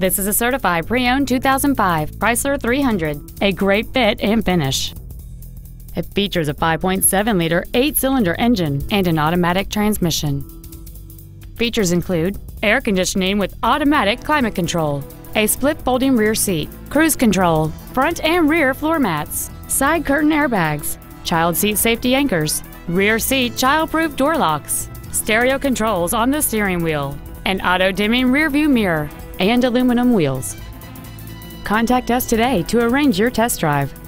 This is a certified pre-owned 2005 Chrysler 300, a great fit and finish. It features a 5.7-liter 8-cylinder engine and an automatic transmission. Features include air conditioning with automatic climate control, a split folding rear seat, cruise control, front and rear floor mats, side curtain airbags, child seat safety anchors, rear seat child-proof door locks, stereo controls on the steering wheel, an auto-dimming rear-view mirror, and aluminum wheels. Contact us today to arrange your test drive.